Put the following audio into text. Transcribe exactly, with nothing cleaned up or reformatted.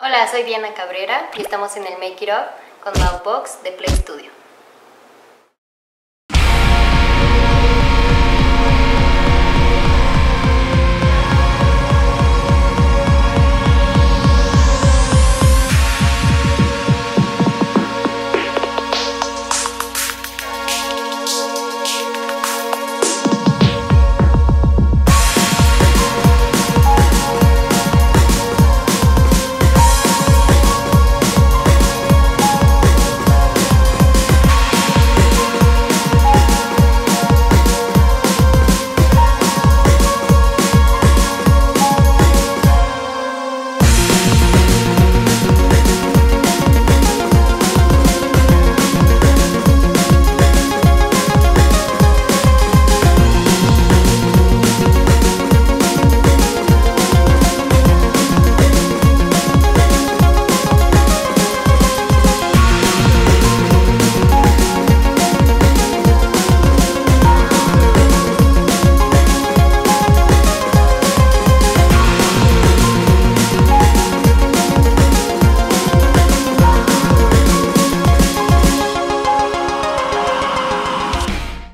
Hola, soy Diana Cabrera y estamos en el Make It Up con Mouthbox de Play Studio.